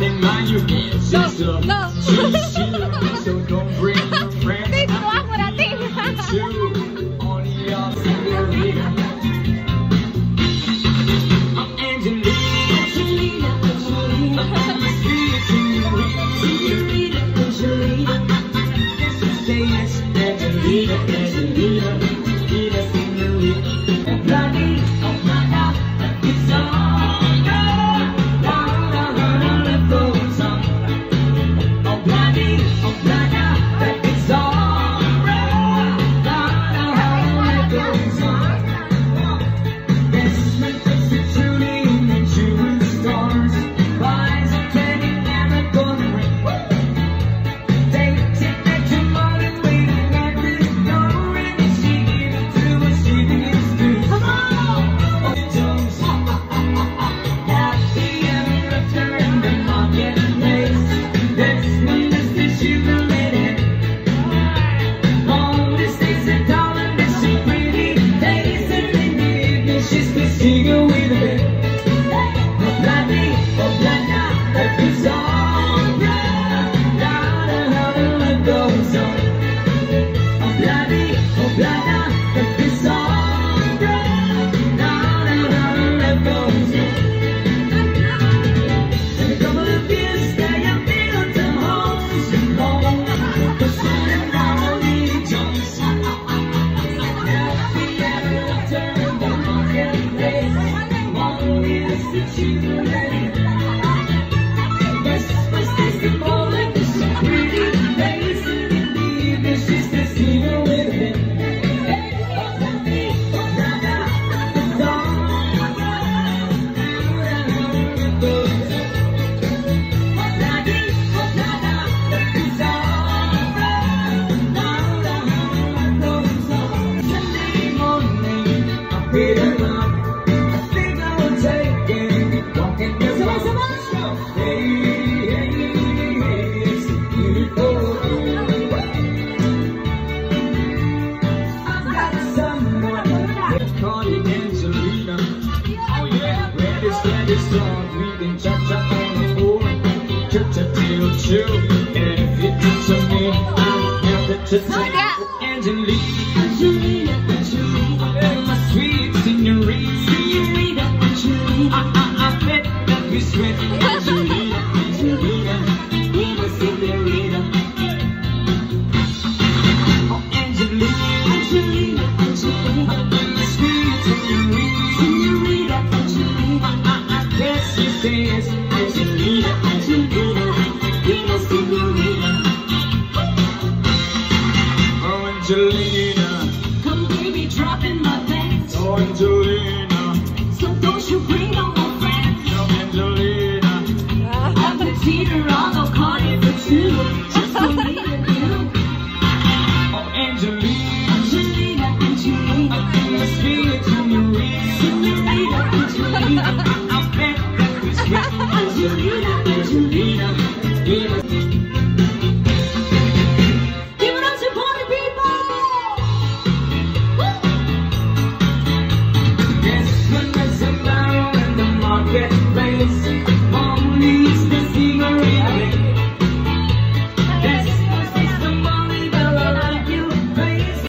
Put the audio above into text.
So don't bring your friends. Only your senorita. I'm Angelina, Angelina, I'm a sweet senorita, Angelina. Say yes, Angelina, Angelina, Angelina, senorita. Bloody, oh my God, it's on. Down, down, down, let go, son. Oh bloody, oh bloody, it's on. Down, down, let go, son. This makes it truly in shooting stars. Rise of candy and a golden ring. Take it back to morning, waiting at this door. And she gave it to us, she begins to. Come on! Oh, Jones. Happy ever after in the marketplace. This one is the sugar lady. All the states and tall and this so pretty. Ladies and in the evening, she's the singer with a bit. Oh, bloody, that is on. Down, down, let go, son. Oh, bloody, that is on. Down, down, let go, son. And a couple of years, stay up in on some homes and home. The sun and now Lee Jones. Happy ever after in the marketplace. One is the sugar lady. This was tasty more like this so pretty. Ladies in the evening, she's the singer with it. Sunday morning, I hit her up. I think I will take it. Walking the road. Hey, hey, hey, it's beautiful. I've got someone calling Angelina. Oh yeah, ready, strong. We can cha-cha on the floor. Cha-cha till chill. And if you touch me, I'll have the cha-cha. Angelina, Angelina, Angelina, my sweet senorita, senorita, Angelina. I bet that we sweat. Angelina, Angelina, Angelina, senorita. Oh, Angelina, Angelina, Angelina, my sweet senorita, senorita, Angelina. I guess you say yes, Angelina, Angelina, Angelina, senorita. Oh, Angelina, Come baby, drop in my pants. oh, Angelina, So don't you bring no more friends. oh, Angelina. I'm the teeter, I'll go Cardi for two. Just for me and you. Oh, Angelina, Angelina, Angelina, my sweet senorita, Senorita, Angelina, I bet that we sweat. Angelina.